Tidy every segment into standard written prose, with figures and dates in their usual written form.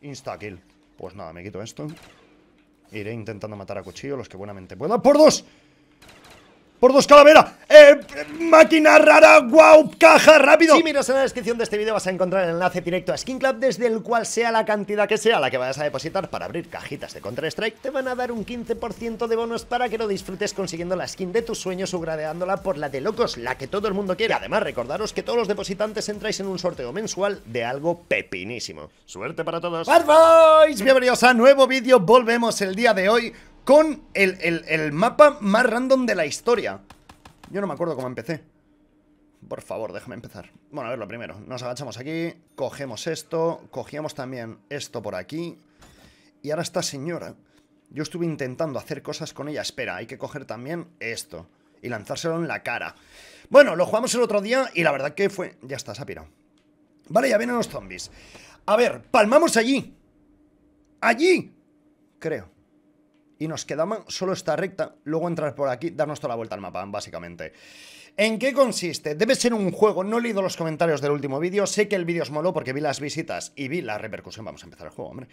Insta-kill. Pues nada, me quito esto. Iré intentando matar a cuchillo los que buenamente pueda. ¡Por dos! ¡Por dos, calavera! ¡Máquina rara! ¡Guau! ¡Caja! ¡Rápido! Si miras en la descripción de este vídeo vas a encontrar el enlace directo a Skin Club, desde el cual sea la cantidad que sea la que vayas a depositar para abrir cajitas de Counter-Strike, te van a dar un 15% de bonos para que lo disfrutes consiguiendo la skin de tus sueños o gradeándola por la de locos, la que todo el mundo quiere. Además, recordaros que todos los depositantes entráis en un sorteo mensual de algo pepinísimo. ¡Suerte para todos! ¡Bad boys! Bienvenidos a nuevo vídeo. Volvemos el día de hoy con el mapa más random de la historia. Yo no me acuerdo cómo empecé. Por favor, déjame empezar. Bueno, a ver, lo primero, nos agachamos aquí, cogemos esto, cogíamos también esto por aquí. Y ahora esta señora, yo estuve intentando hacer cosas con ella. Espera, hay que coger también esto y lanzárselo en la cara. Bueno, lo jugamos el otro día y la verdad que fue... Ya está, se ha pirado. Vale, ya vienen los zombies. A ver, palmamos allí. Allí, creo. Y nos quedaba solo esta recta, luego entrar por aquí, darnos toda la vuelta al mapa, básicamente. ¿En qué consiste? Debe ser un juego, no he leído los comentarios del último vídeo, sé que el vídeo os moló porque vi las visitas y vi la repercusión. Vamos a empezar el juego, hombre.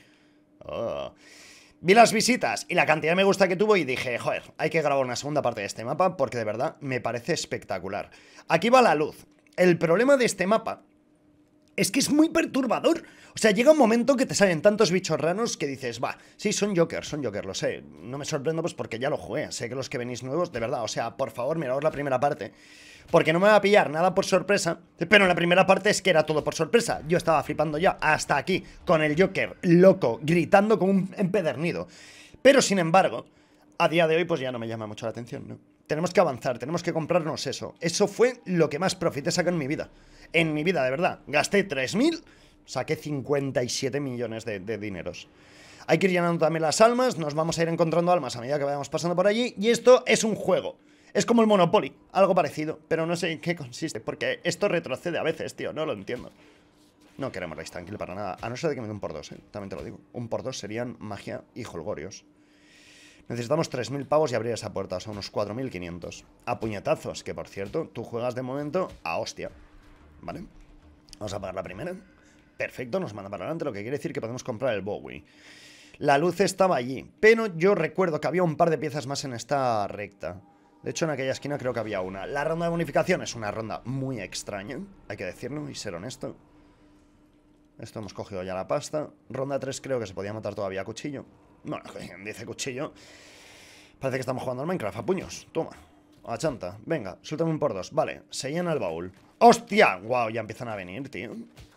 Vi las visitas y la cantidad de me gusta que tuvo y dije, joder, hay que grabar una segunda parte de este mapa porque de verdad me parece espectacular. Aquí va la luz. El problema de este mapa es que es muy perturbador. O sea, llega un momento que te salen tantos bichos raros que dices, va, sí, son Joker, lo sé. No me sorprendo pues porque ya lo jugué. Sé que los que venís nuevos, de verdad, o sea, por favor, miraos la primera parte. Porque no me va a pillar nada por sorpresa. Pero en la primera parte es que era todo por sorpresa. Yo estaba flipando ya hasta aquí, con el Joker loco, gritando como un empedernido. Pero sin embargo, a día de hoy pues ya no me llama mucho la atención, ¿no? Tenemos que avanzar, tenemos que comprarnos eso. Eso fue lo que más profit he sacado en mi vida. En mi vida, de verdad. Gasté 3.000, saqué 57 millones de dineros. Hay que ir llenando también las almas, nos vamos a ir encontrando almas a medida que vayamos pasando por allí. Y esto es un juego. Es como el Monopoly, algo parecido, pero no sé en qué consiste, porque esto retrocede a veces, tío, no lo entiendo. No queremos Race Tranquil para nada, a no ser de que me dé un por dos, también te lo digo. Un por dos serían magia y holgorios. Necesitamos 3.000 pavos y abrir esa puerta, o sea, unos 4.500. A puñetazos, que por cierto, tú juegas de momento a hostia. ¿Vale? Vamos a pagar la primera. Perfecto, nos manda para adelante, lo que quiere decir que podemos comprar el Bowie. La luz estaba allí, pero yo recuerdo que había un par de piezas más en esta recta. De hecho, en aquella esquina creo que había una. La ronda de bonificación es una ronda muy extraña, hay que decirlo y ser honesto. Esto hemos cogido ya la pasta. Ronda 3 creo que se podía matar todavía a cuchillo. Bueno, dice cuchillo. Parece que estamos jugando al Minecraft a puños. Toma, a chanta, venga, suéltame un por dos. Vale, se llena el baúl. ¡Hostia! ¡Wow! Ya empiezan a venir, tío.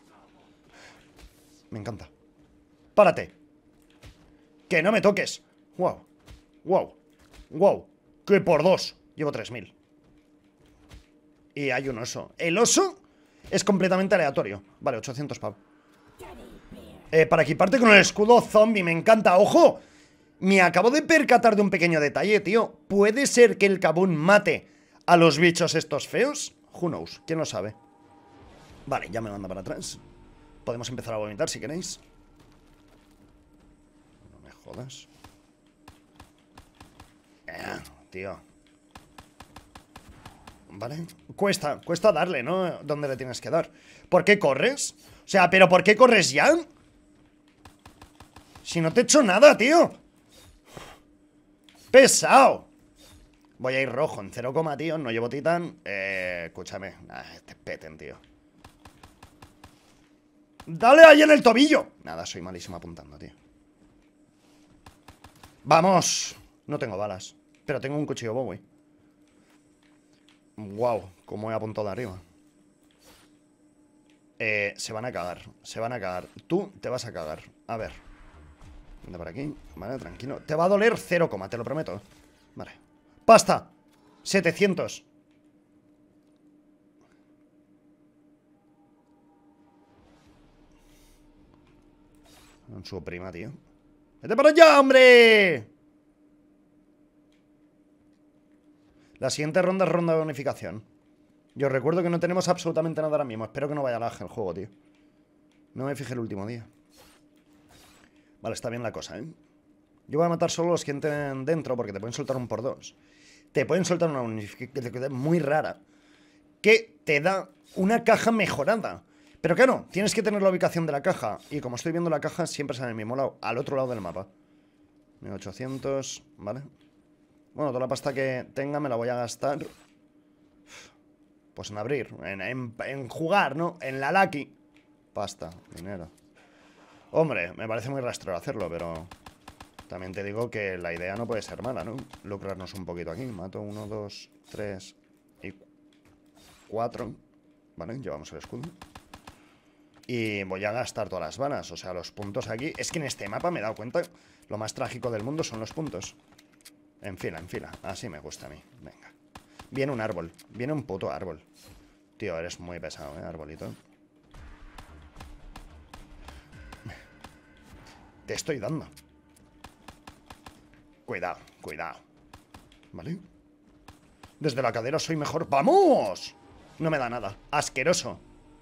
Me encanta. ¡Párate! ¡Que no me toques! ¡Wow! ¡Wow! ¡Wow! ¡Que por dos! Llevo 3.000. Y hay un oso. El oso es completamente aleatorio. Vale, 800 pavos. Para equiparte con el escudo zombie, me encanta. ¡Ojo! Me acabo de percatar de un pequeño detalle, tío. ¿Puede ser que el Kabum mate a los bichos estos feos? Who knows, ¿quién lo sabe? Vale, ya me manda para atrás. Podemos empezar a vomitar si queréis. No me jodas. Tío. Vale, cuesta darle, ¿no? ¿Dónde le tienes que dar? ¿Por qué corres? O sea, ¿pero por qué corres ya? Si no te he hecho nada, tío. ¡Pesado! Voy a ir rojo en 0, tío, no llevo titán. Escúchame, este peten, tío. ¡Dale ahí en el tobillo! Nada, soy malísimo apuntando, tío. ¡Vamos! No tengo balas, pero tengo un cuchillo Bowie. Wow, cómo he apuntado de arriba. Se van a cagar, se van a cagar. Tú te vas a cagar, a ver. Anda por aquí, vale, tranquilo. Te va a doler 0, te lo prometo. Vale, ¡pasta! 700. Con su prima, tío. ¡Vete para allá, hombre! La siguiente ronda es ronda de bonificación. Yo recuerdo que no tenemos absolutamente nada ahora mismo. Espero que no vaya lag el juego, tío. No me fijé el último día. Vale, está bien la cosa, ¿eh? Yo voy a matar solo los que entren dentro porque te pueden soltar un por dos. Te pueden soltar una bonificación muy rara que te da una caja mejorada. Pero que no, tienes que tener la ubicación de la caja. Y como estoy viendo la caja, siempre sale en el mismo lado, al otro lado del mapa. 1800, ¿vale? Bueno, toda la pasta que tenga me la voy a gastar. Pues en abrir, en jugar, ¿no? En la Lucky. Pasta, dinero. Hombre, me parece muy rastrero hacerlo, pero... También te digo que la idea no puede ser mala, ¿no? Lucrarnos un poquito aquí. Mato 1, 2, 3 y 4. Vale, llevamos el escudo. Y voy a gastar todas las balas. O sea, los puntos aquí... Es que en este mapa me he dado cuenta... Lo más trágico del mundo son los puntos. En fila, en fila. Así me gusta a mí. Venga. Viene un árbol. Viene un puto árbol. Tío, eres muy pesado, arbolito. Te estoy dando. Cuidado, cuidado. ¿Vale? Desde la cadera soy mejor. ¡Vamos! No me da nada. Asqueroso.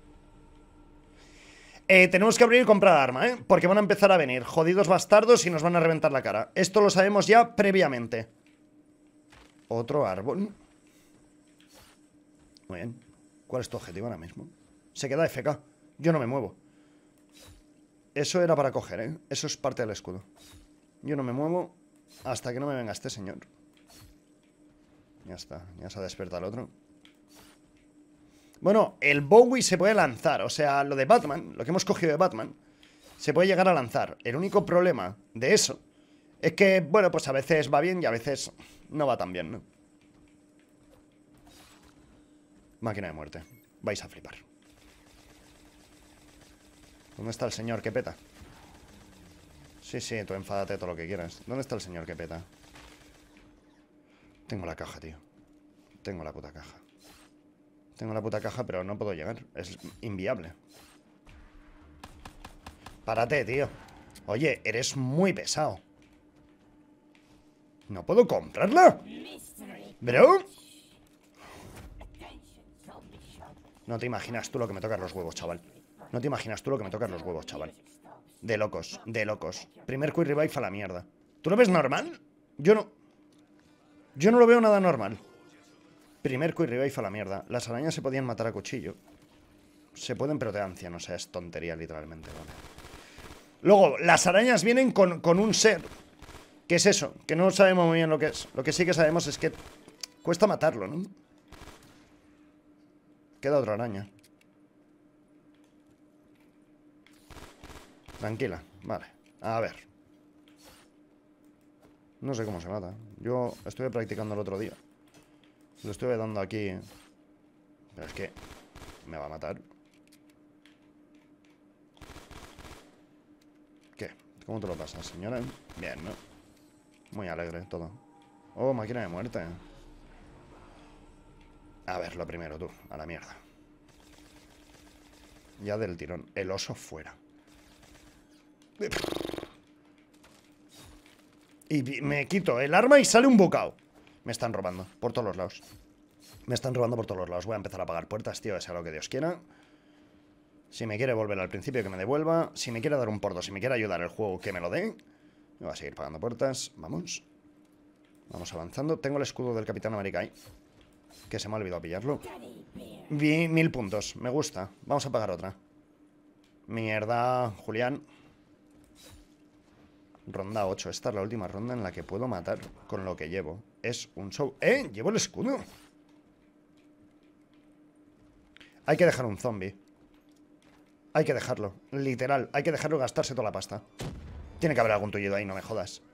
Tenemos que abrir y comprar arma, porque van a empezar a venir jodidos bastardos y nos van a reventar la cara. Esto lo sabemos ya previamente. Otro árbol. Muy bien. ¿Cuál es tu objetivo ahora mismo? Se queda FK. Yo no me muevo. Eso era para coger, Eso es parte del escudo. Yo no me muevo hasta que no me venga este señor. Ya está. Ya se ha despertado el otro. Bueno, el Bowie se puede lanzar. O sea, lo de Batman, lo que hemos cogido de Batman, se puede llegar a lanzar. El único problema de eso es que, bueno, pues a veces va bien y a veces no va tan bien, ¿no? Máquina de muerte. Vais a flipar. ¿Dónde está el señor que peta? Sí, sí, tú enfádate todo lo que quieras. ¿Dónde está el señor que peta? Tengo la caja, tío. Tengo la puta caja. Tengo la puta caja, pero no puedo llegar. Es inviable. Párate, tío. Oye, eres muy pesado. ¿No puedo comprarla? ¿Bro? No te imaginas tú lo que me tocan los huevos, chaval. No te imaginas tú lo que me tocan los huevos, chaval. De locos, de locos. Primer Quick Revive a la mierda. ¿Tú lo ves normal? Yo no lo veo nada normal. Primer Quick Revive a la mierda. Las arañas se podían matar a cuchillo. Se pueden, pero te dan 100. O sea, es tontería, literalmente, ¿vale? Luego, las arañas vienen con un ser. ¿Qué es eso? Que no sabemos muy bien lo que es. Lo que sí que sabemos es que cuesta matarlo, ¿no? Queda otra araña. Tranquila, vale. A ver. No sé cómo se mata. Yo estuve practicando el otro día. Lo estuve dando aquí. Pero es que me va a matar. ¿Qué? ¿Cómo te lo pasas, señora? Bien, ¿no? Muy alegre todo. Oh, máquina de muerte. A ver, lo primero, tú. A la mierda. Ya del tirón. El oso fuera. Y me quito el arma y sale un bocado. Me están robando por todos los lados. Me están robando por todos los lados. Voy a empezar a apagar puertas, tío. Sea lo que Dios quiera. Si me quiere volver al principio, que me devuelva. Si me quiere dar un por dos, si me quiere ayudar el juego, que me lo dé. Me voy a seguir pagando puertas. Vamos. Vamos avanzando. Tengo el escudo del Capitán América ahí, que se me ha olvidado pillarlo. 1000 puntos. Me gusta. Vamos a pagar otra. Mierda, Julián. Ronda 8. Esta es la última ronda en la que puedo matar con lo que llevo. Es un show. ¡Eh! Llevo el escudo. Hay que dejar un zombie. Hay que dejarlo. Literal. Hay que dejarlo gastarse toda la pasta. Tiene que haber algún tullido ahí, no me jodas.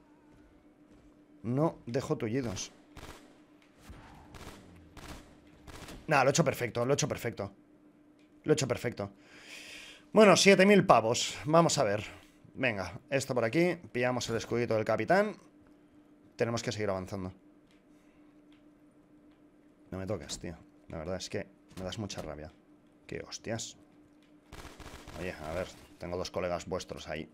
No dejo tullidos. Nada, lo he hecho perfecto. Lo he hecho perfecto. Lo he hecho perfecto. Bueno, 7000 pavos. Vamos a ver. Venga, esto por aquí. Pillamos el escudito del capitán. Tenemos que seguir avanzando. No me tocas, tío. La verdad es que me das mucha rabia. Qué hostias. Oye, a ver. Tengo dos colegas vuestros ahí.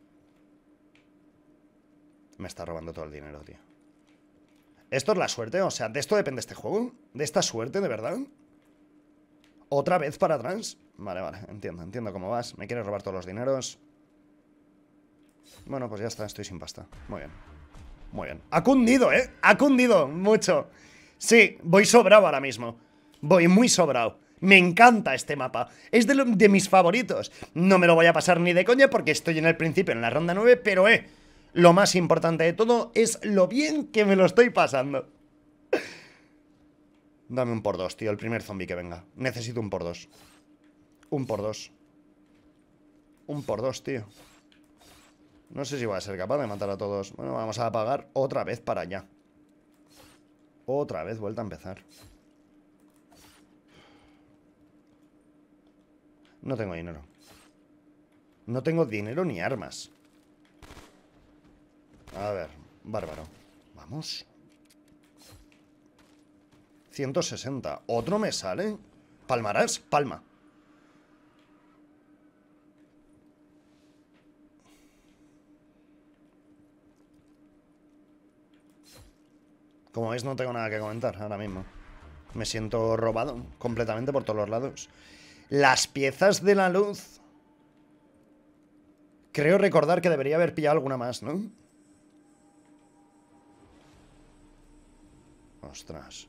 Me está robando todo el dinero, tío. ¿Esto es la suerte? O sea, ¿de esto depende este juego? ¿De esta suerte, de verdad? ¿Otra vez para atrás? Vale, vale, entiendo cómo vas. Me quieres robar todos los dineros. Bueno, pues ya está, estoy sin pasta. Muy bien. Muy bien. Ha cundido, ¿eh? Ha cundido mucho. Sí, voy sobrado ahora mismo. Voy muy sobrado. Me encanta este mapa. Es de mis favoritos. No me lo voy a pasar ni de coña porque estoy en el principio, en la ronda 9, pero lo más importante de todo es lo bien que me lo estoy pasando. Dame un por dos, tío, el primer zombie que venga. Necesito un por dos. Un por dos. Un por dos, tío. No sé si voy a ser capaz de matar a todos. Bueno, vamos a apagar otra vez para allá. Otra vez, vuelta a empezar. No tengo dinero. No tengo dinero ni armas. A ver, bárbaro. Vamos. 160. ¿Otro me sale? ¿Palmarás? Palma. Como veis, no tengo nada que comentar ahora mismo. Me siento robado completamente por todos los lados. Las piezas de la luz. Creo recordar que debería haber pillado alguna más, ¿no? Ostras.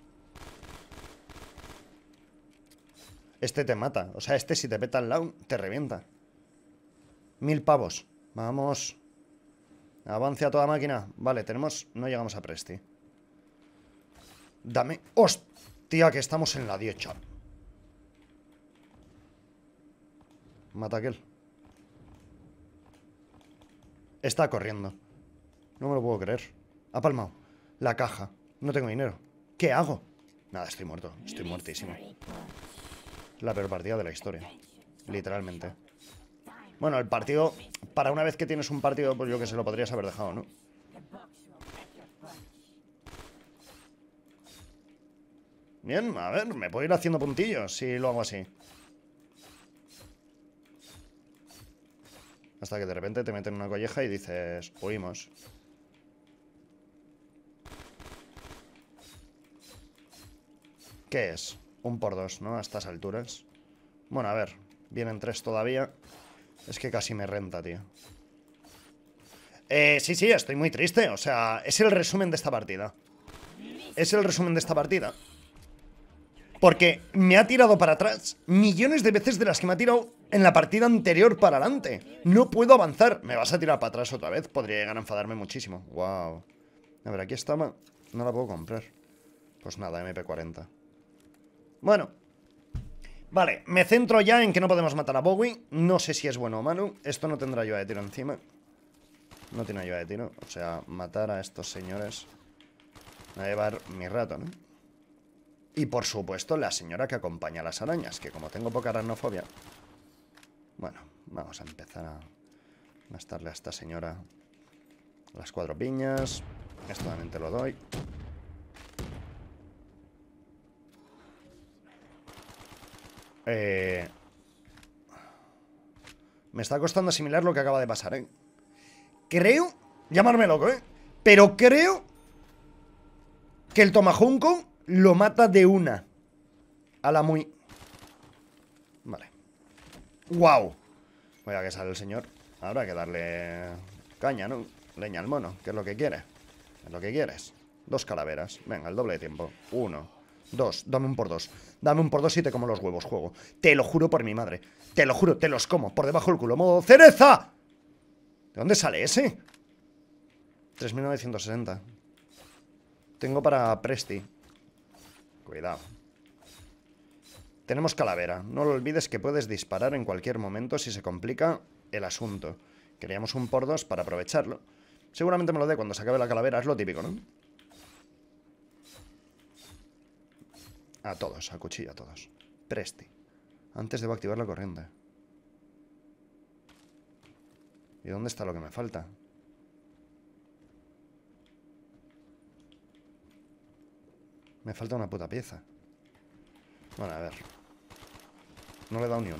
Este te mata. O sea, este si te peta al lado, te revienta. 1000 pavos. Vamos. Avance a toda máquina. Vale, tenemos... No llegamos a Presti. Dame... ¡Hostia! Que estamos en la 10, chaval. Mata a aquel. Está corriendo. No me lo puedo creer. Ha palmado. La caja. No tengo dinero. ¿Qué hago? Nada, estoy muerto. Estoy muertísimo. La peor partida de la historia. Literalmente. Bueno, el partido... Para una vez que tienes un partido, pues yo que sé, lo podrías haber dejado, ¿no? Bien, a ver, me puedo ir haciendo puntillos si lo hago así. Hasta que de repente te meten una colleja y dices, huimos. ¿Qué es? Un por dos, ¿no? A estas alturas. Bueno, a ver, vienen 3 todavía. Es que casi me renta, tío. Sí, estoy muy triste. O sea, es el resumen de esta partida. Es el resumen de esta partida. Porque me ha tirado para atrás millones de veces de las que me ha tirado en la partida anterior para adelante. No puedo avanzar. ¿Me vas a tirar para atrás otra vez? Podría llegar a enfadarme muchísimo. Wow. A ver, aquí estaba. No la puedo comprar. Pues nada, MP40. Bueno. Vale, me centro ya en que no podemos matar a Bowie. No sé si es bueno o malo. Esto no tendrá ayuda de tiro encima. No tiene ayuda de tiro. O sea, matar a estos señores me va a llevar mi rato, ¿no? Y por supuesto la señora que acompaña a las arañas, que como tengo poca aracnofobia... Bueno, vamos a empezar a gastarle a esta señora las 4 piñas. Esto también te lo doy. Me está costando asimilar lo que acaba de pasar, ¿eh? Creo... Llamarme loco, ¿eh? Pero creo que el Tomahawk lo mata de una. A la muy... Vale. ¡Wow! Voy a que sale el señor. Habrá que darle caña, ¿no? Leña al mono, que es lo que quiere. Es lo que quieres. 2 calaveras. Venga, el doble de tiempo. 1, 2. Dame un por 2. Dame un por 2 y te como los huevos, juego. Te lo juro por mi madre. Te lo juro, te los como. Por debajo del culo. Modo cereza. ¿De dónde sale ese? 3960. Tengo para Presti. Cuidado. Tenemos calavera. No lo olvides que puedes disparar en cualquier momento si se complica el asunto. Queríamos un por 2 para aprovecharlo. Seguramente me lo dé cuando se acabe la calavera. Es lo típico, ¿no? A todos, a cuchillo a todos. Presti. Antes debo activar la corriente. ¿Y dónde está lo que me falta? Me falta una puta pieza. Bueno, a ver. No le he dado ni una.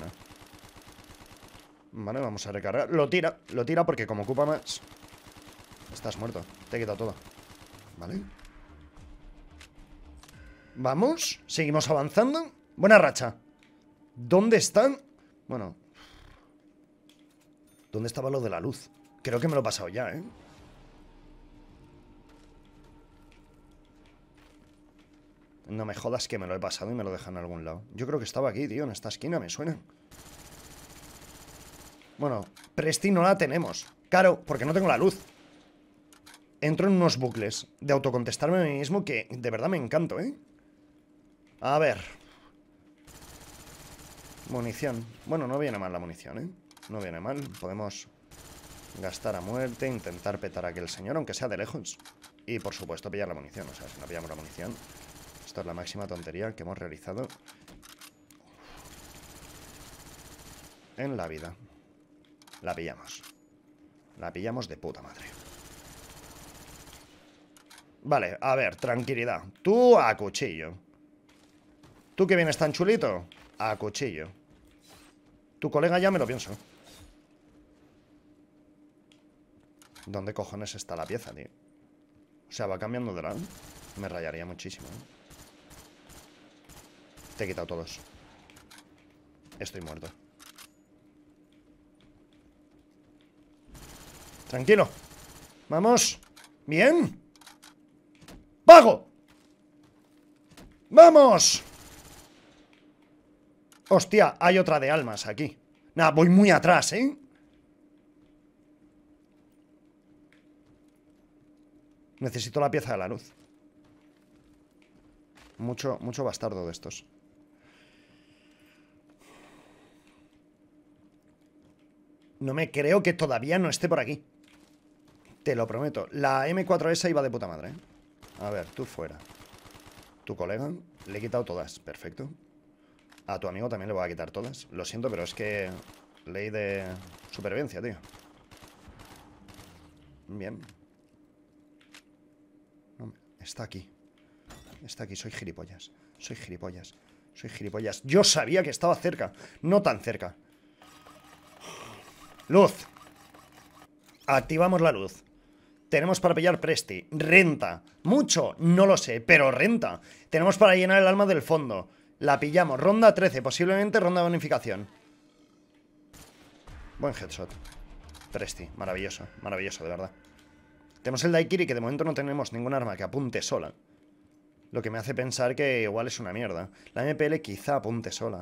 Vale, vamos a recargar. Lo tira porque como ocupa más. Estás muerto, te he quitado todo. Vale. Vamos, seguimos avanzando. Buena racha. ¿Dónde están? Bueno. ¿Dónde estaba lo de la luz? Creo que me lo he pasado ya, ¿eh? No me jodas que me lo he pasado y me lo dejan en algún lado. Yo creo que estaba aquí, tío, en esta esquina, me suena. Bueno, Presti no la tenemos. Claro, porque no tengo la luz. Entro en unos bucles de autocontestarme a mí mismo que de verdad me encanto, ¿eh? A ver. Munición. Bueno, no viene mal la munición, ¿eh? No viene mal. Podemos gastar a muerte, intentar petar a aquel señor, aunque sea de lejos. Y, por supuesto, pillar la munición. O sea, si no pillamos la munición... Esto es la máxima tontería que hemos realizado en la vida. La pillamos. La pillamos de puta madre. Vale, a ver, tranquilidad. Tú a cuchillo. Tú que vienes tan chulito, a cuchillo. Tu colega ya me lo pienso. ¿Dónde cojones está la pieza, tío? O sea, va cambiando de lado. Me rayaría muchísimo, ¿eh? Te he quitado todos. Estoy muerto. Tranquilo. Vamos. Bien. ¡Vago! ¡Vamos! Hostia, hay otra de almas aquí. Nah, voy muy atrás, ¿eh? Necesito la pieza de la luz. Mucho bastardo de estos. No me creo que todavía no esté por aquí. Te lo prometo. La M4S iba de puta madre, ¿eh? A ver, tú fuera. Tu colega, le he quitado todas. Perfecto. A tu amigo también le voy a quitar todas. Lo siento, pero es que... ley de supervivencia, tío. Bien. No, está aquí. Está aquí, soy gilipollas. Soy gilipollas. Soy gilipollas. Yo sabía que estaba cerca. No tan cerca. Luz. Activamos la luz. Tenemos para pillar Presti. Renta. Mucho, no lo sé, pero renta. Tenemos para llenar el alma del fondo. La pillamos. Ronda 13, posiblemente ronda de bonificación. Buen headshot. Presti, maravilloso, maravilloso, de verdad. Tenemos el Daiquiri, que de momento no tenemos ningún arma que apunte sola. Lo que me hace pensar que igual es una mierda. La MPL quizá apunte sola.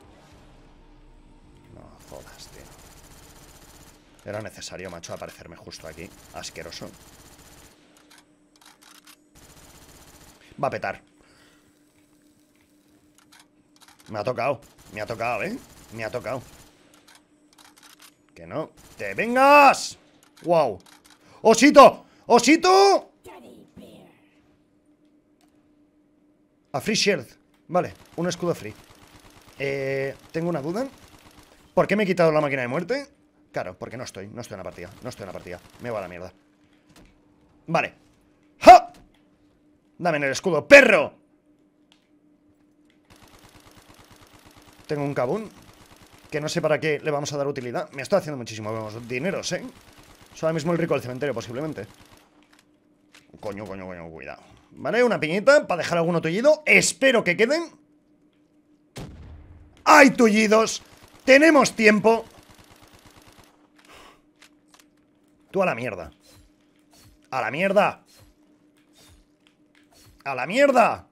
No jodas, tío. Era necesario, macho, aparecerme justo aquí. Asqueroso. Va a petar. Me ha tocado, ¿eh? Me ha tocado. Que no. ¡Te vengas! ¡Wow! ¡Osito! ¡Osito! A free shield. Vale, un escudo free. Tengo una duda. ¿Por qué me he quitado la máquina de muerte? Claro, porque no estoy en la partida. No estoy en la partida. Me va a la mierda. Vale. ¡Ja! Dame en el escudo, perro. Tengo un kabun que no sé para qué le vamos a dar utilidad. Me estoy haciendo muchísimos dineros, ¿eh? Soy ahora mismo el rico del cementerio, posiblemente. Coño, cuidado. Vale, una piñita para dejar alguno tullido. Espero que queden. ¡Hay tullidos! ¡Tenemos tiempo! Tú a la mierda. ¡A la mierda! ¡A la mierda!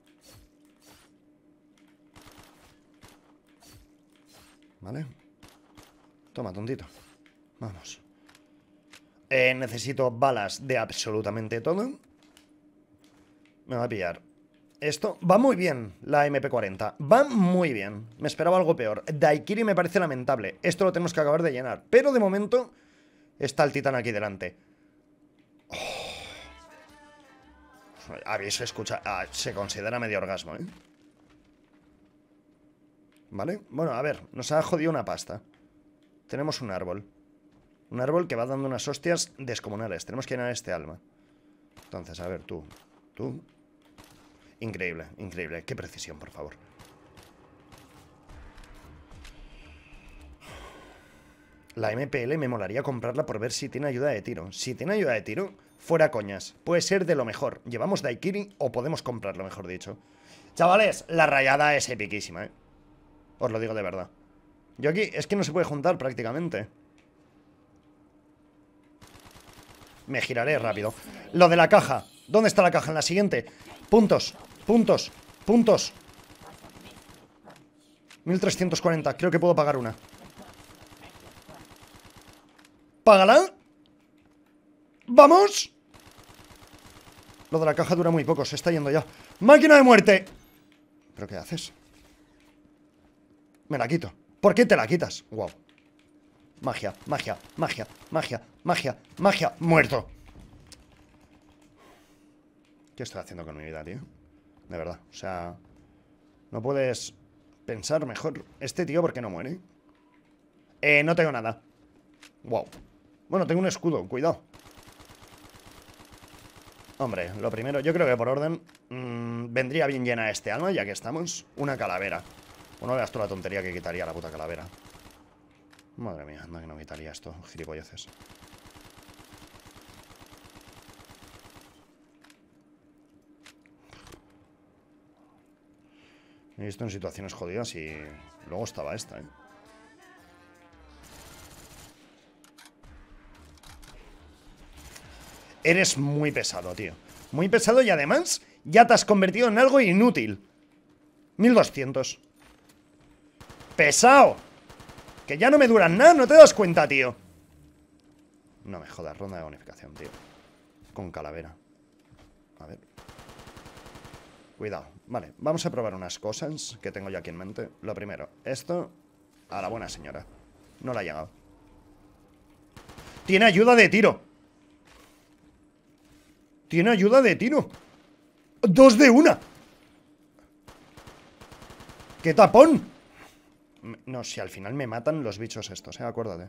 Vale. Toma, tontito. Vamos. Necesito balas de absolutamente todo. Me va a pillar esto. Va muy bien la MP40. Va muy bien. Me esperaba algo peor. Daiquiri me parece lamentable. Esto lo tenemos que acabar de llenar. Pero de momento está el titán aquí delante. Oh. Habéis escuchado. Se considera medio orgasmo, ¿eh? ¿Vale? Bueno, a ver. Nos ha jodido una pasta. Tenemos un árbol. Un árbol que va dando unas hostias descomunales. Tenemos que llenar este alma. Entonces, a ver, tú. Increíble, increíble. Qué precisión, por favor. La MPL me molaría comprarla por ver si tiene ayuda de tiro. Si tiene ayuda de tiro, fuera coñas. Puede ser de lo mejor. Llevamos Daiquiri o podemos comprarlo, mejor dicho. Chavales, la rayada es epiquísima, ¿eh? Os lo digo de verdad. Yo aquí, es que no se puede juntar prácticamente. Me giraré rápido. Lo de la caja. ¿Dónde está la caja? En la siguiente. Puntos, puntos, Puntos. 1340. Creo que puedo pagar una. ¿Págala? ¡Vamos! Lo de la caja dura muy poco. Se está yendo ya. ¡Máquina de muerte! ¿Pero qué haces? Me la quito. ¿Por qué te la quitas? Wow. Magia, magia, magia, magia, magia, magia. Muerto. ¿Qué estoy haciendo con mi vida, tío? De verdad, o sea... No puedes pensar mejor. Este tío, ¿por qué no muere? No tengo nada. Wow. Bueno, tengo un escudo, cuidado. Hombre, lo primero, yo creo que por orden vendría bien llena este alma, ya que estamos. Una calavera. O no veas tú la tontería que quitaría la puta calavera. Madre mía, anda que no quitaría esto, gilipolleces. Me he visto en situaciones jodidas y luego estaba esta, ¿eh? Eres muy pesado, tío. Muy pesado y además ya te has convertido en algo inútil. 1200. ¡Pesado! Que ya no me duran nada, ¿no te das cuenta, tío? No me jodas, ronda de bonificación, tío. Con calavera. A ver. Cuidado. Vale, vamos a probar unas cosas que tengo ya aquí en mente. Lo primero, esto a la buena señora. No le ha llegado. Tiene ayuda de tiro. Tiene ayuda de tiro. 2 de 1. ¡Qué tapón! No, si al final me matan los bichos estos, acuérdate.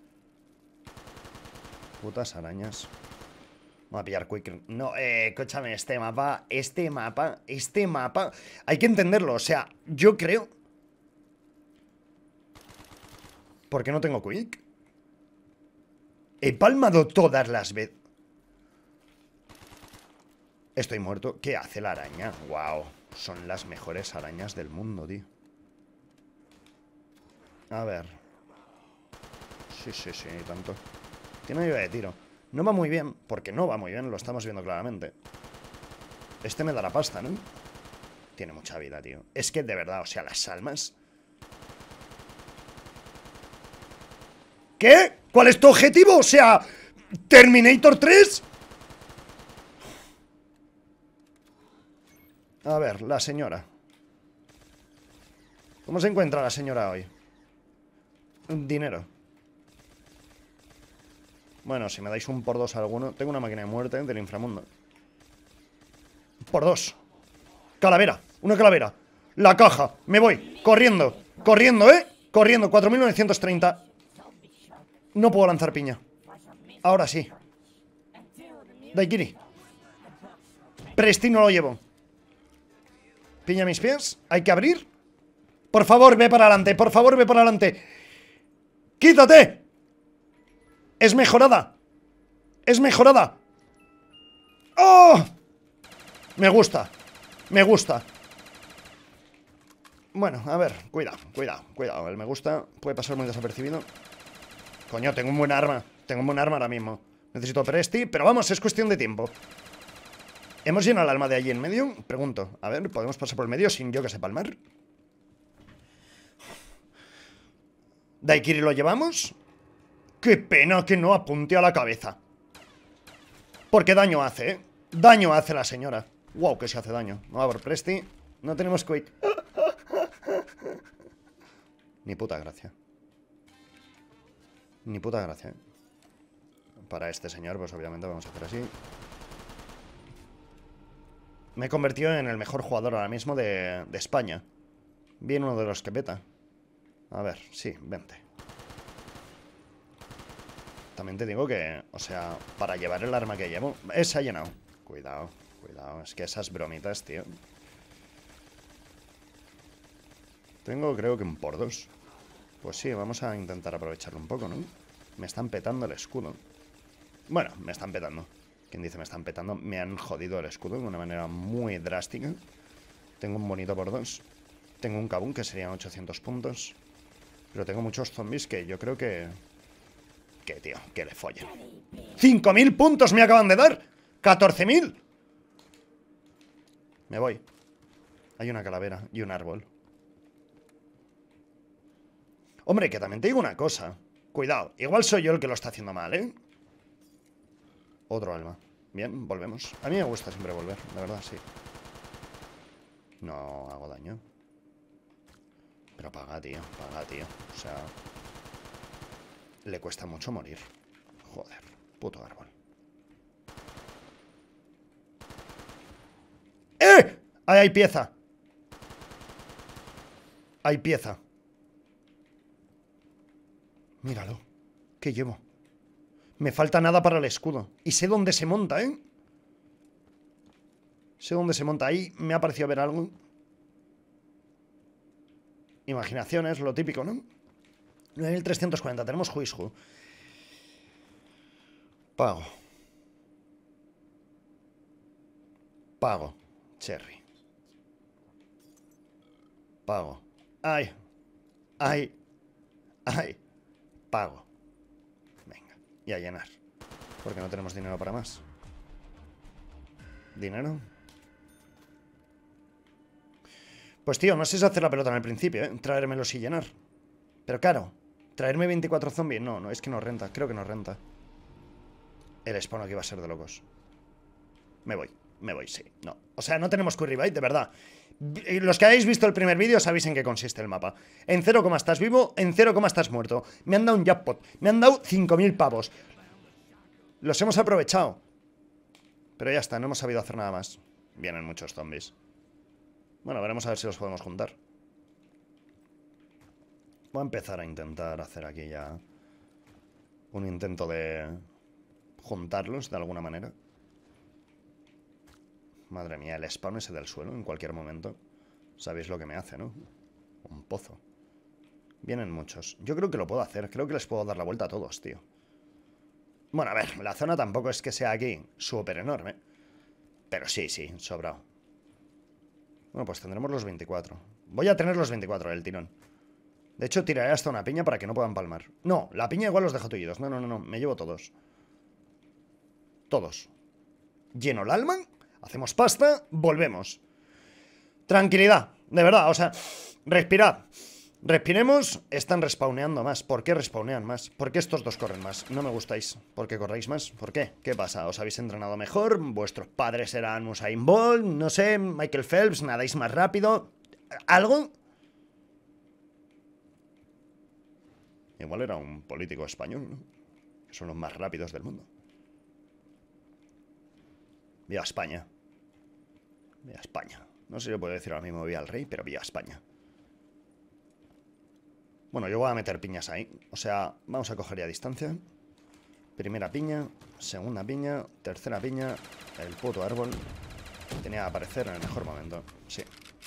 Putas arañas. Voy a pillar quick. No, escúchame, este mapa. Hay que entenderlo, o sea, yo creo. ¿Por qué no tengo quick? He palmado todas las veces. Estoy muerto. ¿Qué hace la araña? Wow. Son las mejores arañas del mundo, tío. A ver. Sí, tanto. Tiene ayuda de tiro. No va muy bien, porque no va muy bien, lo estamos viendo claramente. Este me dará pasta, ¿no? Tiene mucha vida, tío. Es que de verdad, o sea, las almas... ¿Qué? ¿Cuál es tu objetivo? O sea, ¿Terminator 3? A ver, la señora. ¿Cómo se encuentra la señora hoy? Dinero. Bueno, si me dais un por 2 a alguno. Tengo una máquina de muerte del inframundo. Por 2. Calavera, una calavera. La caja, me voy, corriendo. Corriendo, corriendo, 4930. No puedo lanzar piña. Ahora sí. Daikiri. Presti no lo llevo. Piña a mis pies, hay que abrir. Por favor, ve para adelante, por favor, ve para adelante. ¡Quítate! Es mejorada. Es mejorada. ¡Oh! Me gusta. Me gusta. Bueno, a ver, cuidado. El me gusta puede pasar muy desapercibido. Coño, tengo un buen arma. Tengo un buen arma ahora mismo. Necesito Presti, pero vamos, es cuestión de tiempo. ¿Hemos llenado el alma de allí en medio? Pregunto. A ver, ¿podemos pasar por el medio sin yo que sé palmar? ¿Daikiri lo llevamos? ¡Qué pena que no apunte a la cabeza! Porque daño hace, ¿eh? Daño hace la señora. Wow, que se hace daño. Vamos a por Presti. No tenemos quick. Ni puta gracia. Ni puta gracia, ¿eh? Para este señor, pues obviamente vamos a hacer así. Me he convertido en el mejor jugador ahora mismo de España. Viene uno de los que peta. A ver, sí, vente. También te digo que, o sea, para llevar el arma que llevo... Se ha llenado. Cuidado, cuidado. Es que esas bromitas, tío. Tengo, creo que un por 2. Pues sí, vamos a intentar aprovecharlo un poco, ¿no? Me están petando el escudo. Bueno, me están petando. ¿Quién dice me están petando? Me han jodido el escudo de una manera muy drástica. Tengo un bonito por 2. Tengo un kabum que serían 800 puntos. Pero tengo muchos zombies que yo creo que... tío, que le follen. 5.000 puntos me acaban de dar. 14.000. Me voy. Hay una calavera y un árbol. Hombre, que también te digo una cosa. Cuidado, igual soy yo el que lo está haciendo mal, ¿eh? Otro alma. Bien, volvemos. A mí me gusta siempre volver, la verdad, sí. No hago daño. Pero paga, tío, paga, tío. O sea... Le cuesta mucho morir. Joder, puto árbol. ¡Eh! Ahí hay pieza. Hay pieza. Míralo. ¿Qué llevo? Me falta nada para el escudo. Y sé dónde se monta, ¿eh? Sé dónde se monta. Ahí me ha parecido ver algo. Imaginaciones, lo típico, ¿no? 9340, tenemos Huishu. Pago. Pago. Cherry. Pago. Ay. Ay. Ay. Pago. Venga. Y a llenar. Porque no tenemos dinero para más. ¿Dinero? Pues tío, no sé si hacer la pelota en el principio, ¿eh? Traérmelos y llenar. Pero claro, traerme 24 zombies. No, no, es que no renta. Creo que no renta. El spawn aquí va a ser de locos. Me voy, sí. No. O sea, no tenemos Curry Bite, de verdad. Los que hayáis visto el primer vídeo sabéis en qué consiste el mapa. En 0, estás vivo, en 0, estás muerto. Me han dado un jackpot. Me han dado 5.000 pavos. Los hemos aprovechado. Pero ya está, no hemos sabido hacer nada más. Vienen muchos zombies. Bueno, veremos a ver si los podemos juntar. Voy a empezar a intentar hacer aquí ya un intento de juntarlos de alguna manera. Madre mía, el spawn ese del suelo en cualquier momento. Sabéis lo que me hace, ¿no? Un pozo. Vienen muchos. Yo creo que lo puedo hacer. Creo que les puedo dar la vuelta a todos, tío. Bueno, a ver, la zona tampoco es que sea aquí súper enorme. Pero sí, sí, sobrado. Bueno, pues tendremos los 24. Voy a tener los 24 del tirón. De hecho, tiraré hasta una piña para que no puedan palmar. No, la piña igual los dejo tullidos. No, no, no, no, me llevo todos. Todos. Lleno el alma, hacemos pasta, volvemos. Tranquilidad, de verdad, o sea, respirad. Respiremos, están respawneando más. ¿Por qué respawnean más? ¿Por qué estos dos corren más? No me gustáis. ¿Por qué corréis más? ¿Por qué? ¿Qué pasa? ¿Os habéis entrenado mejor? ¿Vuestros padres eran Usain Bolt? No sé, Michael Phelps, nadáis más rápido. ¿Algo? Igual era un político español, ¿no? Que son los más rápidos del mundo. Viva España. Viva España. No sé si lo puedo decir ahora mismo viva el rey, pero viva España. Bueno, yo voy a meter piñas ahí. O sea, vamos a coger ya distancia. Primera piña, segunda piña, tercera piña. El puto árbol tenía que aparecer en el mejor momento. Sí.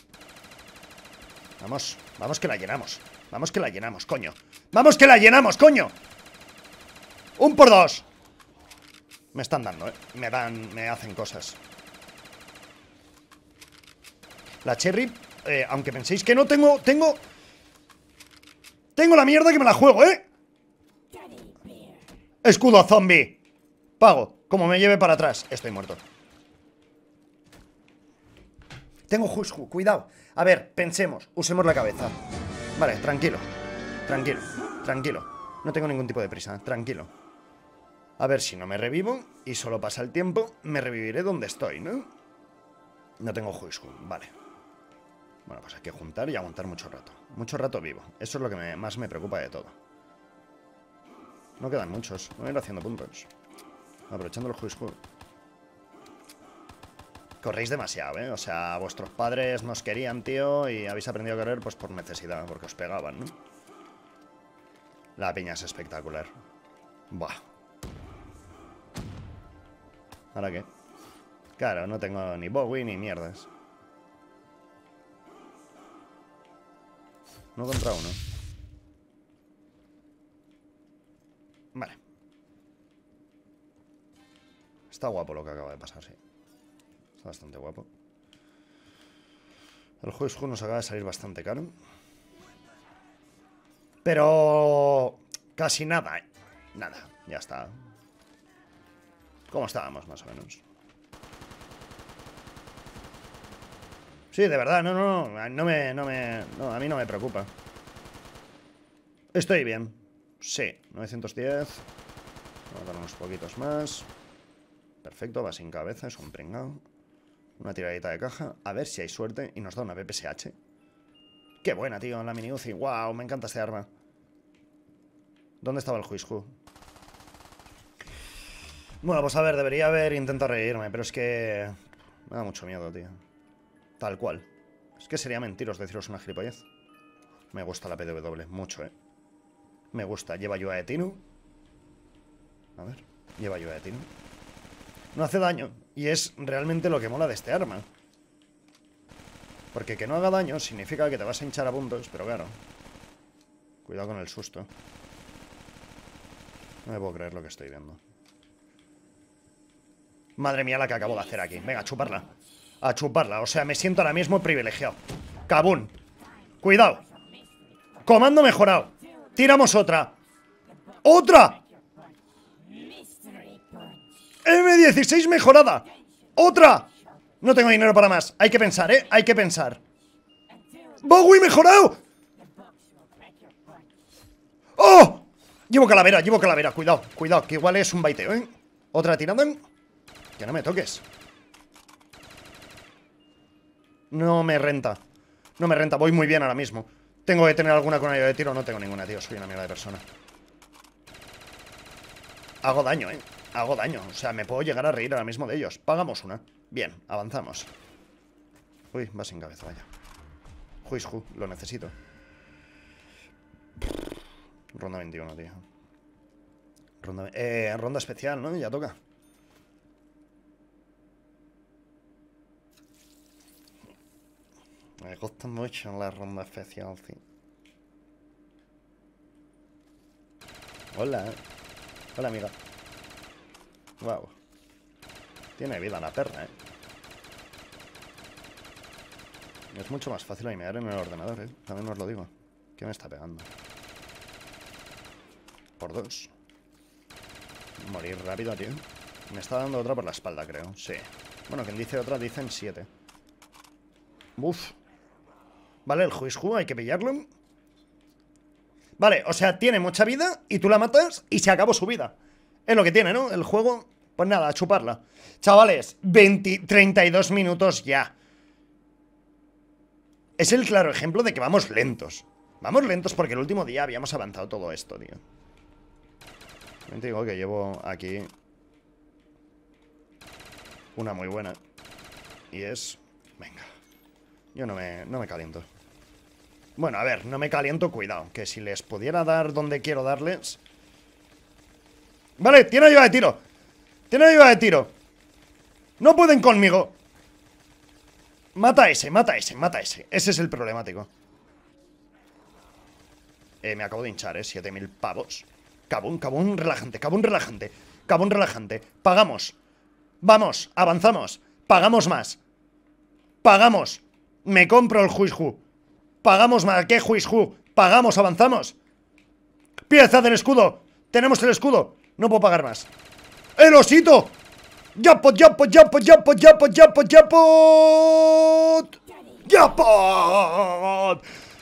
Vamos, vamos que la llenamos. Vamos que la llenamos, coño. ¡Vamos que la llenamos, coño! ¡Un por dos! Me están dando, me hacen cosas. La Cherry, aunque penséis que no tengo la mierda que me la juego, Escudo zombie. Pago, como me lleve para atrás. Estoy muerto. Tengo Hushhu, cuidado. A ver, pensemos, usemos la cabeza. Vale, tranquilo. Tranquilo, tranquilo. No tengo ningún tipo de prisa, tranquilo. A ver si no me revivo y solo pasa el tiempo, me reviviré donde estoy, ¿no? No tengo Huishhu, vale. Bueno, pues hay que juntar y aguantar mucho rato. Mucho rato vivo. Eso es lo que más me preocupa de todo. No quedan muchos. Voy a ir haciendo puntos. Aprovechando el Huishhu. Corréis demasiado, ¿eh? O sea, vuestros padres nos querían, tío, y habéis aprendido a correr pues por necesidad, porque os pegaban, ¿no? La piña es espectacular. Buah. ¿Ahora qué? Claro, no tengo ni Bowie ni mierdas. No contra uno. Vale. Está guapo lo que acaba de pasar, sí. Está bastante guapo. El juego nos acaba de salir bastante caro. Pero... casi nada, Nada, ya está. ¿Cómo estábamos, más o menos? Sí, de verdad, no, a mí no me preocupa. Estoy bien. Sí, 910. Vamos a dar unos poquitos más. Perfecto, va sin cabeza, es un pringao. Una tiradita de caja, a ver si hay suerte. Y nos da una PPSH. Qué buena, tío, la mini Uzi. Wow, me encanta este arma. ¿Dónde estaba el Huishu? Bueno, pues a ver, debería haber intentado reírme, pero es que... me da mucho miedo, tío. Tal cual. Es que sería mentiros deciros una gilipollez. Me gusta la PW, mucho, Me gusta. Lleva ayuda de Tinu. A ver, lleva ayuda de Tinu. No hace daño. Y es realmente lo que mola de este arma. Porque que no haga daño significa que te vas a hinchar a puntos, pero claro. Cuidado con el susto. No me puedo creer lo que estoy viendo. Madre mía la que acabo de hacer aquí. Venga, a chuparla. A chuparla. O sea, me siento ahora mismo privilegiado. Kabum. Cuidado. Comando mejorado. Tiramos otra. ¡Otra! M16 mejorada. ¡Otra! No tengo dinero para más. Hay que pensar, hay que pensar. ¡Bowie mejorado! ¡Oh! Llevo calavera. Cuidado, cuidado, que igual es un baiteo, Otra tirada. Que no me toques. No me renta. No me renta, voy muy bien ahora mismo. Tengo que tener alguna con ayuda de tiro. No tengo ninguna, tío, soy una mierda de persona. Hago daño, hago daño, o sea, me puedo llegar a reír ahora mismo de ellos. Pagamos una, bien, avanzamos. Uy, va sin cabeza, vaya. Huishu, lo necesito. Ronda 21, tío. Ronda especial, ¿no? Ya toca. Me gusta mucho la ronda especial, sí. Hola. Hola, amiga. Wow. Tiene vida la perra, Es mucho más fácil aimear en el ordenador, También os lo digo. ¿Qué me está pegando? Por 2. Morir rápido, tío. Me está dando otra por la espalda, creo. Sí. Bueno, quien dice otra, dicen 7. Uf. Vale, el Huishu, hay que pillarlo. Vale, o sea, tiene mucha vida y tú la matas y se acabó su vida. Es lo que tiene, ¿no? El juego, pues nada, a chuparla. Chavales, 32 minutos ya. Es el claro ejemplo de que vamos lentos. Vamos lentos porque el último día habíamos avanzado todo esto, tío. Te digo que llevo aquí una muy buena. Y es... venga. Yo no me caliento. Bueno, a ver, no me caliento, cuidado. Que si les pudiera dar donde quiero darles... Vale, tiene ayuda de tiro. Tiene ayuda de tiro. No pueden conmigo. Mata a ese, mata a ese, mata a ese. Ese es el problemático. Me acabo de hinchar, 7000 pavos. Cabún relajante, cabún relajante. Cabún relajante. Pagamos. Vamos, avanzamos. Pagamos más. Pagamos. Me compro el Huishu. Pagamos más. ¿Qué Huishu? Pagamos, avanzamos. Pieza del escudo. Tenemos el escudo. No puedo pagar más. ¡El osito! ¡Yapot, yapot, yapot, yapot, yapot, yapot, yapot! ¡Yapot!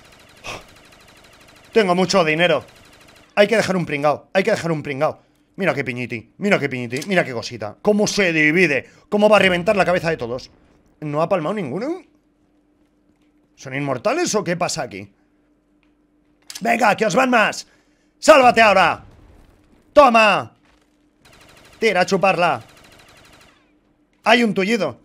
Tengo mucho dinero. Hay que dejar un pringao. Hay que dejar un pringao. Mira qué piñiti. Mira qué piñiti. Mira qué cosita. Cómo se divide. Cómo va a reventar la cabeza de todos. ¿No ha palmado ninguno? ¿Son inmortales o qué pasa aquí? ¡Venga, que os van más! ¡Sálvate ahora! ¡Toma! Tira a chuparla. Hay un tullido.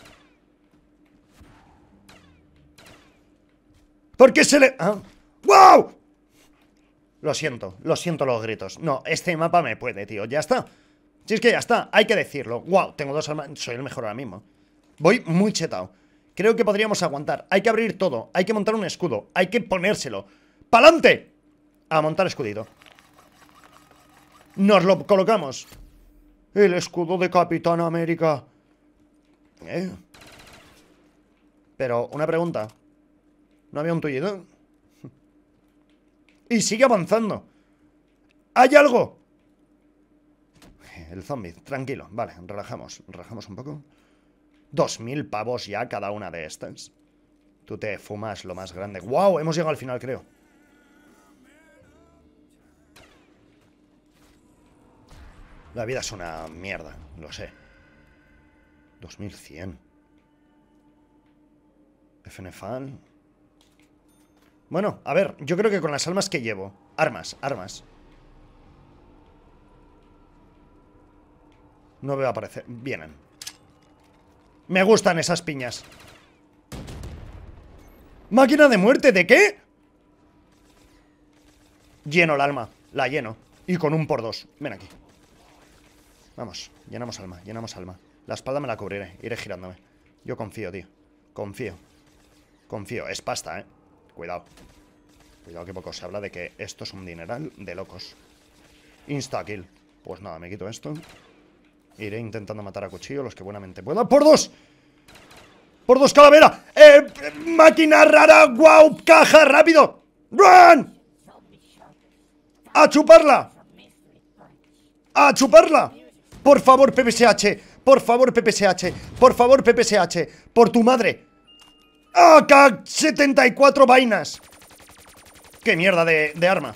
¿Por qué se le...? ¿Ah? ¡Wow! Lo siento los gritos. No, este mapa me puede, tío, ya está. Si es que ya está, hay que decirlo. ¡Wow! Tengo 2 armas, soy el mejor ahora mismo. Voy muy chetado. Creo que podríamos aguantar. Hay que abrir todo, hay que montar un escudo. Hay que ponérselo. ¡Pa'lante! A montar escudito. Nos lo colocamos. El escudo de Capitán América. Pero, una pregunta. ¿No había un tullido? Y sigue avanzando. ¿Hay algo? El zombie, tranquilo. Vale, relajamos un poco. 2000 pavos ya cada una de estas. Tú te fumas lo más grande. ¡Wow! Hemos llegado al final, creo. La vida es una mierda, lo sé. 2100. FNFAL. Bueno, a ver, yo creo que con las almas que llevo. Armas. No veo aparecer. Vienen. Me gustan esas piñas. ¿Máquina de muerte? ¿De qué? Lleno el alma. La lleno. Y con un por dos. Ven aquí. Vamos. Llenamos alma. La espalda me la cubriré. Iré girándome. Yo confío, tío. Confío. Es pasta, Cuidado. Cuidado que poco se habla de que esto es un dineral de locos. Insta-kill. Pues nada, me quito esto. Iré intentando matar a cuchillo los que buenamente puedan. ¡Por dos! ¡Por dos, calavera! ¡Máquina rara! ¡Guau! ¡Caja! ¡Rápido! ¡Run! ¡A chuparla! ¡A chuparla! Por favor, PPSH. Por favor, PPSH. Por favor, PPSH. Por tu madre. AK-74 vainas. ¡Qué mierda de arma!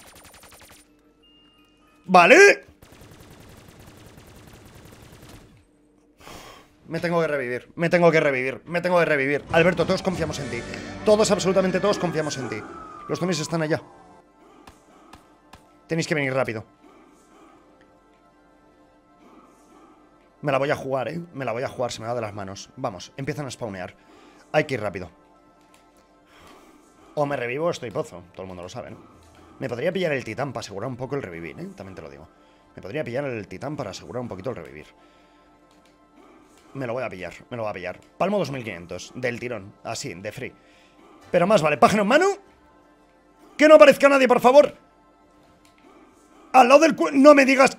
¿Vale? Me tengo que revivir. Alberto, todos confiamos en ti. Todos, absolutamente todos confiamos en ti. Los zombies están allá. Tenéis que venir rápido. Me la voy a jugar, Me la voy a jugar, se me va de las manos. Vamos, empiezan a spawnear. Hay que ir rápido. O me revivo o estoy pozo. Todo el mundo lo sabe, ¿no? Me podría pillar el titán para asegurar un poco el revivir, También te lo digo. Me podría pillar el titán para asegurar un poquito el revivir. Me lo voy a pillar. Palmo 2500, del tirón. Así, de free. Pero más vale, página en mano. Que no aparezca nadie, por favor. Al lado del no me digas.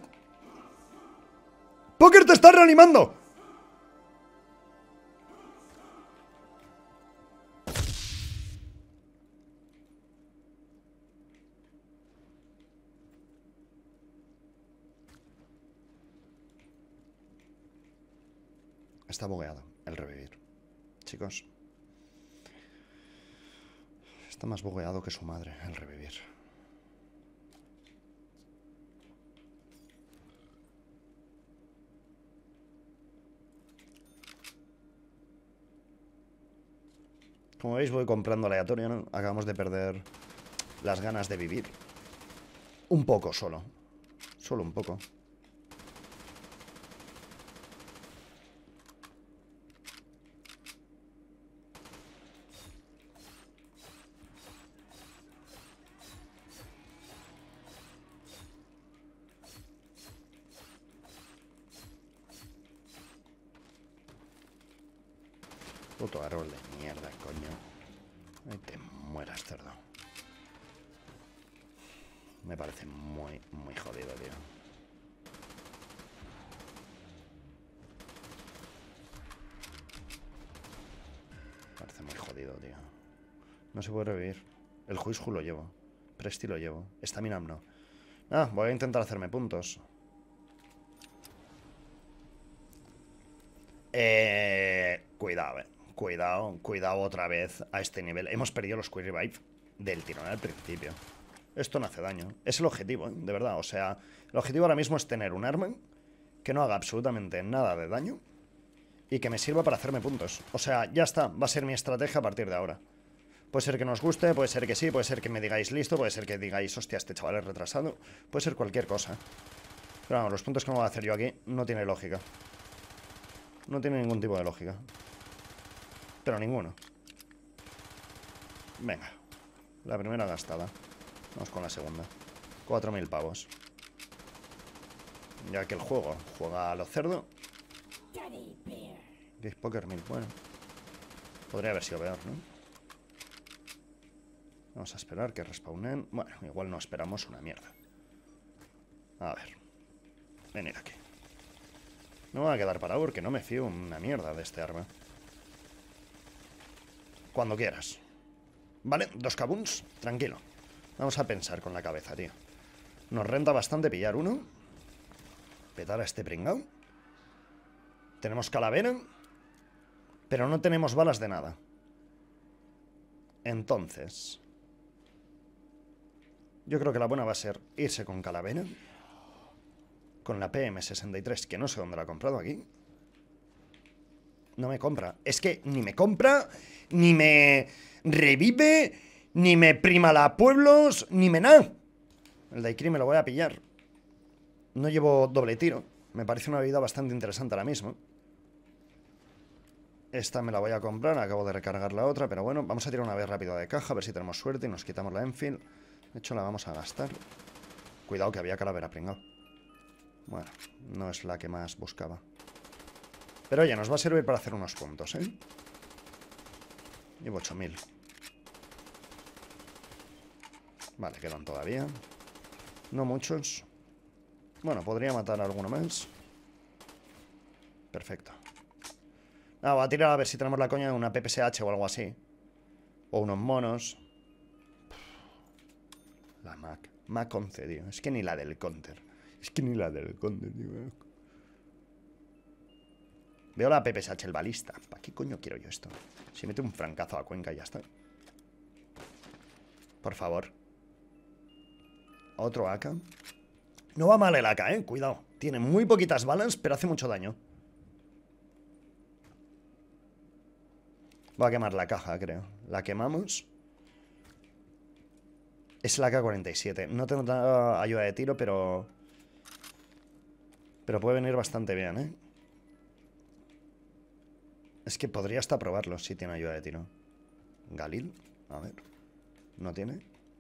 Póker te está reanimando. Está bugueado el revivir. Chicos. Está más bugueado que su madre el revivir. Como veis voy comprando aleatorio, ¿no? Acabamos de perder las ganas de vivir. Un poco solo. Solo un poco. Puto árbol de mierda, coño. Ay, te mueras, cerdo. Me parece muy jodido, tío. Me parece muy jodido, tío. No se puede revivir. El Huishu lo llevo. Presti lo llevo. Stamina no. Ah, voy a intentar hacerme puntos. Cuidado otra vez a este nivel. Hemos perdido los Quick Revive del tirón al principio. Esto no hace daño. Es el objetivo, de verdad. O sea, el objetivo ahora mismo es tener un arma que no haga absolutamente nada de daño y que me sirva para hacerme puntos. O sea, ya está. Va a ser mi estrategia a partir de ahora. Puede ser que nos guste, puede ser que sí, puede ser que me digáis listo, puede ser que digáis, hostia, este chaval es retrasado. Puede ser cualquier cosa. Pero vamos, los puntos que me voy a hacer yo aquí no tiene lógica. No tiene ningún tipo de lógica. Pero ninguno. Venga. La primera gastada. Vamos con la segunda. 4000 pavos. Ya que el juego juega a lo cerdo. 10 Poker 1000. Bueno. Podría haber sido peor, ¿no? Vamos a esperar que respawnen. Bueno, igual no esperamos una mierda. A ver. Venid aquí. No me voy a quedar parado porque no me fío una mierda de este arma. Cuando quieras. Vale, 2 kabuns. Tranquilo. Vamos a pensar con la cabeza, tío. Nos renta bastante pillar uno. Petar a este pringao. Tenemos calavera. Pero no tenemos balas de nada. Entonces, yo creo que la buena va a ser irse con Calavera. Con la PM63, que no sé dónde la ha comprado aquí. No me compra. Es que ni me compra, ni me revive, ni me prima la pueblos, ni me nada. El Daiquiri me lo voy a pillar. No llevo doble tiro. Me parece una bebida bastante interesante ahora mismo. Esta me la voy a comprar. Acabo de recargar la otra, pero bueno, vamos a tirar una vez rápido de caja, a ver si tenemos suerte y nos quitamos la Enfield. De hecho, la vamos a gastar. Cuidado que había calavera pringado. Bueno, no es la que más buscaba. Pero oye, nos va a servir para hacer unos puntos, ¿eh? Llevo 8000. Vale, quedan todavía. No muchos. Bueno, podría matar a alguno más. Perfecto. Ah, voy a tirar a ver si tenemos la coña de una PPSH o algo así. O unos monos. La Mac. Mac 11, tío. Es que ni la del counter. Tío. Veo la PPSH, el balista. ¿Para qué coño quiero yo esto? Si mete un francazo a Cuenca y ya está. Por favor. Otro AK. No va mal el AK, cuidado. Tiene muy poquitas balas, pero hace mucho daño. Voy a quemar la caja, creo. La quemamos. Es la AK-47. No tengo tanta ayuda de tiro, pero puede venir bastante bien, ¿eh? Es que podría hasta probarlo si tiene ayuda de tiro. Galil, a ver. ¿No tiene?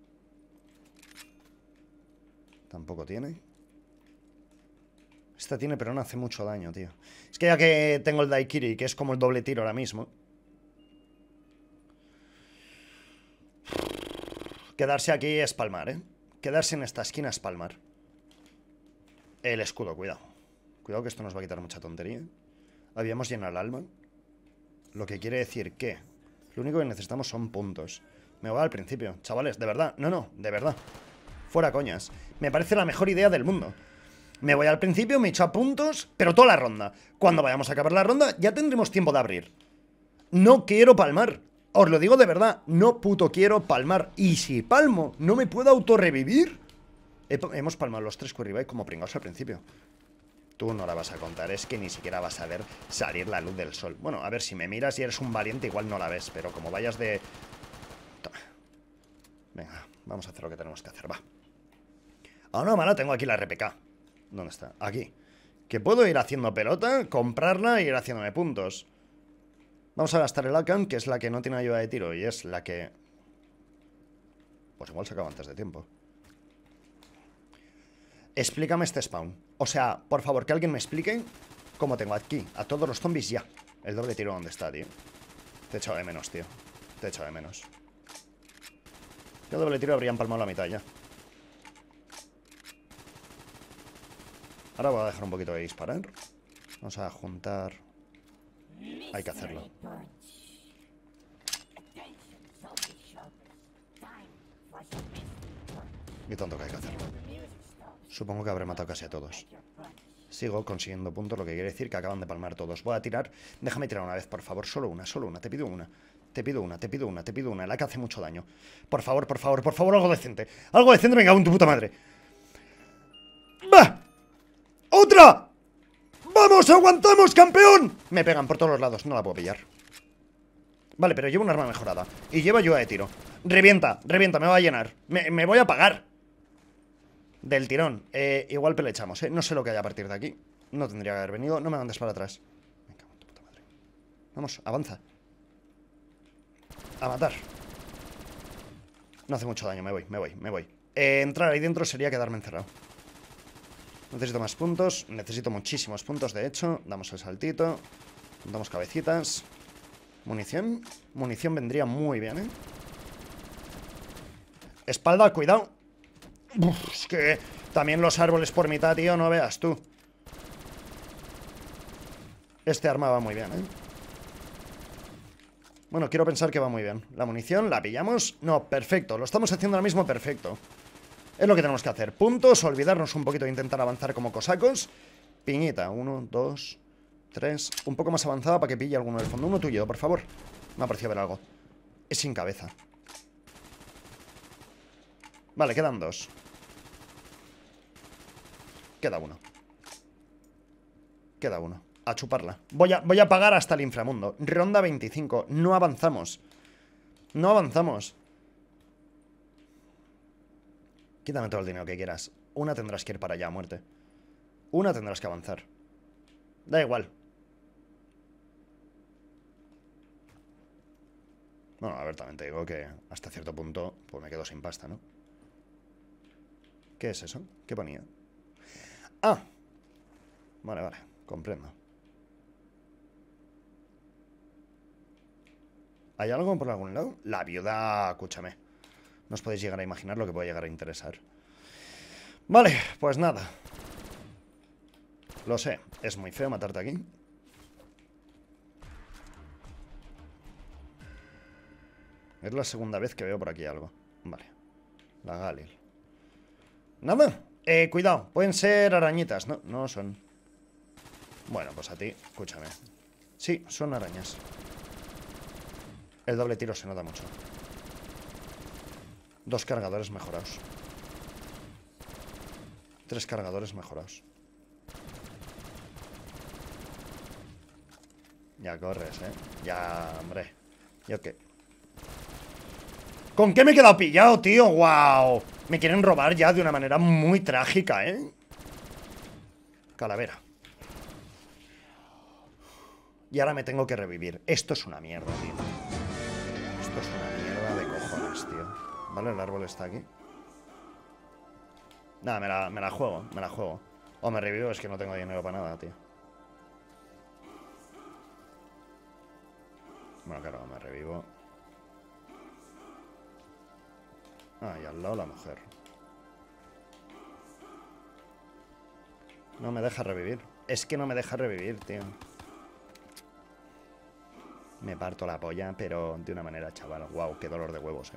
Tampoco tiene. Esta tiene, pero no hace mucho daño, tío. Es que ya que tengo el Daiquiri, que es como el doble tiro ahora mismo. Quedarse aquí es palmar, ¿eh? Quedarse en esta esquina es palmar. El escudo, cuidado. Cuidado que esto nos va a quitar mucha tontería. Habíamos llenado el alma. Lo que quiere decir que lo único que necesitamos son puntos. Me voy al principio, chavales, de verdad. No, de verdad. Fuera coñas. Me parece la mejor idea del mundo. Me voy al principio, me echo a puntos, pero toda la ronda. Cuando vayamos a acabar la ronda, ya tendremos tiempo de abrir. No quiero palmar. Os lo digo de verdad, no puto quiero palmar. Y si palmo, ¿no me puedo autorrevivir? Hemos palmado los 3 Curry Bike como pringados al principio. Tú no la vas a contar, es que ni siquiera vas a ver salir la luz del sol. Bueno, a ver, si me miras y eres un valiente igual no la ves, pero como vayas de... Toma. Venga, vamos a hacer lo que tenemos que hacer, va. Ah, no, mala, tengo aquí la RPK. ¿Dónde está? Aquí. Que puedo ir haciendo pelota, comprarla e ir haciéndome puntos. Vamos a gastar el Akan, que es la que no tiene ayuda de tiro y es la que... Pues igual se acaba antes de tiempo. Explícame este spawn. O sea, por favor, que alguien me explique cómo tengo aquí a todos los zombies ya. El doble tiro, ¿dónde está, tío? Te echo de menos, tío. Te echo de menos. El doble tiro habría empalmado la mitad ya. Ahora voy a dejar un poquito de disparar. Vamos a juntar... Hay que hacerlo. Y tanto que hay que hacerlo. Supongo que habré matado casi a todos. Sigo consiguiendo puntos, lo que quiere decir que acaban de palmar todos. Voy a tirar. Déjame tirar una vez, por favor. Solo una. Te pido una. Te pido una. La que hace mucho daño. Por favor, algo decente. Algo decente, venga, en tu puta madre. ¡Va! ¡Otra! ¡Vamos, aguantamos, campeón! Me pegan por todos los lados, no la puedo pillar. Vale, pero llevo un arma mejorada. Y llevo ayuda de tiro. Revienta, me va a llenar. Me voy a apagar. Del tirón. Igual pelechamos, no sé lo que hay a partir de aquí. No tendría que haber venido, no me mandes para atrás. Me cago en tu puta madre. Vamos, avanza. A matar. No hace mucho daño, me voy. Entrar ahí dentro sería quedarme encerrado. Necesito más puntos. Necesito muchísimos puntos, de hecho. Damos el saltito. Damos cabecitas. Munición. Munición vendría muy bien, Espalda, cuidado. Uf, es que también los árboles por mitad, tío, no veas tú. Este arma va muy bien, Bueno, quiero pensar que va muy bien. La munición, la pillamos. No, perfecto, lo estamos haciendo ahora mismo perfecto. Es lo que tenemos que hacer. Puntos, olvidarnos un poquito de intentar avanzar como cosacos. Piñita, 1, 2, 3. Un poco más avanzada para que pille alguno del fondo. Uno tuyo, por favor. Me ha parecido ver algo. Es sin cabeza. Vale, quedan 2. Queda 1. Queda 1. A chuparla. Voy a pagar hasta el inframundo. Ronda 25. No avanzamos. No avanzamos. Quítame todo el dinero que quieras. Una tendrás que ir para allá a muerte. Una tendrás que avanzar. Da igual. Bueno, a ver, también te digo que hasta cierto punto pues me quedo sin pasta, ¿no? ¿Qué es eso? ¿Qué ponía? Ah. Vale, vale. Comprendo. ¿Hay algo por algún lado? La viuda, escúchame. No os podéis llegar a imaginar lo que puede llegar a interesar. Vale, pues nada. Lo sé, es muy feo matarte aquí. Es la segunda vez que veo por aquí algo. Vale. La Galil. Nada. Cuidado, pueden ser arañitas. No, no son. Bueno, pues a ti, escúchame. Sí, son arañas. El doble tiro se nota mucho. 2 cargadores mejorados. 3 cargadores mejorados. Ya corres, Ya, hombre. ¿Yo qué? ¿Con qué me he quedado pillado, tío? ¡Wow! Me quieren robar ya de una manera muy trágica, Calavera. Y ahora me tengo que revivir. Esto es una mierda, tío. Esto es una mierda de cojones, tío. Vale, el árbol está aquí. Nada, me la juego, me la juego. O me revivo, es que no tengo dinero para nada, tío. Bueno, claro, me revivo. Ah, y al lado la mujer. No me deja revivir. Es que no me deja revivir, tío. Me parto la polla, pero de una manera, chaval. Wow, qué dolor de huevos,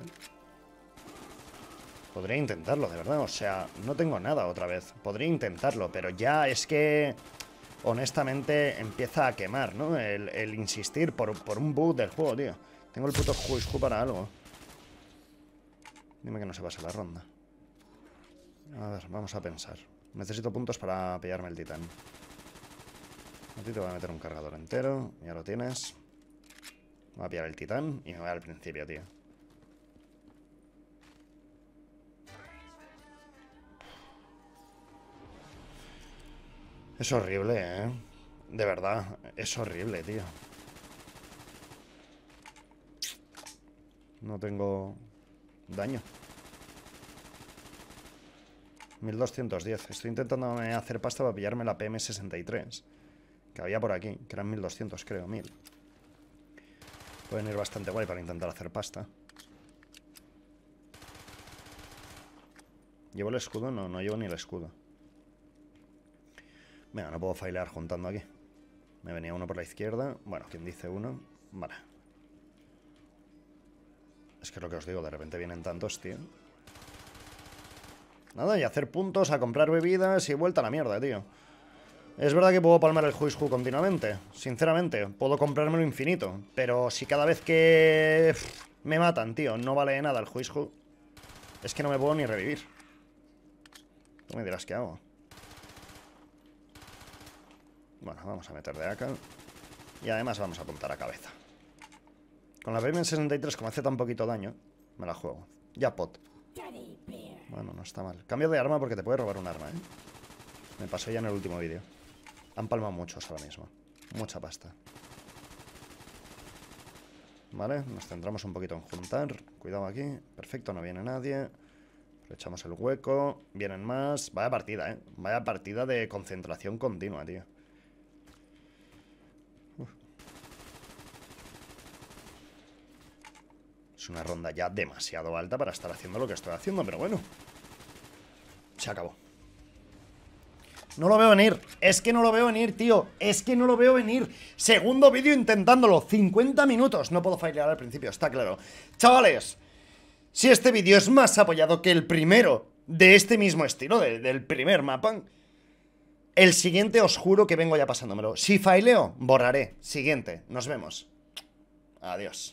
Podría intentarlo, de verdad. O sea, no tengo nada otra vez. Podría intentarlo, pero ya es que... honestamente, empieza a quemar, ¿no? El insistir por un bug del juego, tío. Tengo el puto juicio para algo. Dime que no se pase la ronda. A ver, vamos a pensar. Necesito puntos para pillarme el titán. A ti te voy a meter un cargador entero. Ya lo tienes. Voy a pillar el titán y me voy al principio, tío. Es horrible, De verdad, es horrible, tío. No tengo daño. 1210. Estoy intentando hacer pasta para pillarme la PM63 que había por aquí, que eran 1200, creo, 1000. Pueden ir bastante guay para intentar hacer pasta. ¿Llevo el escudo? No, no llevo ni el escudo. Venga, no puedo failear juntando aquí. Me venía uno por la izquierda. Bueno, ¿quién dice uno? Vale. Es que es lo que os digo, de repente vienen tantos, tío. Nada, y hacer puntos, a comprar bebidas y vuelta a la mierda, tío. Es verdad que puedo palmar el Huishu continuamente. Sinceramente, puedo comprármelo infinito. Pero si cada vez que me matan, tío, no vale de nada el Huishu, es que no me puedo ni revivir. Tú me dirás qué hago. Bueno, vamos a meter de acá. Y además vamos a apuntar a cabeza. Con la PM63, como hace tan poquito daño, me la juego. Ya pot. Bueno, no está mal. Cambio de arma porque te puede robar un arma, Me pasó ya en el último vídeo. Han palmado muchos ahora mismo. Mucha pasta. Vale, nos centramos un poquito en juntar. Cuidado aquí. Perfecto, no viene nadie. Le echamos el hueco. Vienen más. Vaya partida, Vaya partida de concentración continua, tío. Es una ronda ya demasiado alta para estar haciendo lo que estoy haciendo, pero bueno. Se acabó. No lo veo venir. Es que no lo veo venir, tío. Es que no lo veo venir. Segundo vídeo intentándolo. 50 minutos. No puedo failear al principio, está claro. Chavales, si este vídeo es más apoyado que el primero de este mismo estilo, del primer mapa, el siguiente os juro que vengo ya pasándomelo. Si faileo, borraré. Siguiente. Nos vemos. Adiós.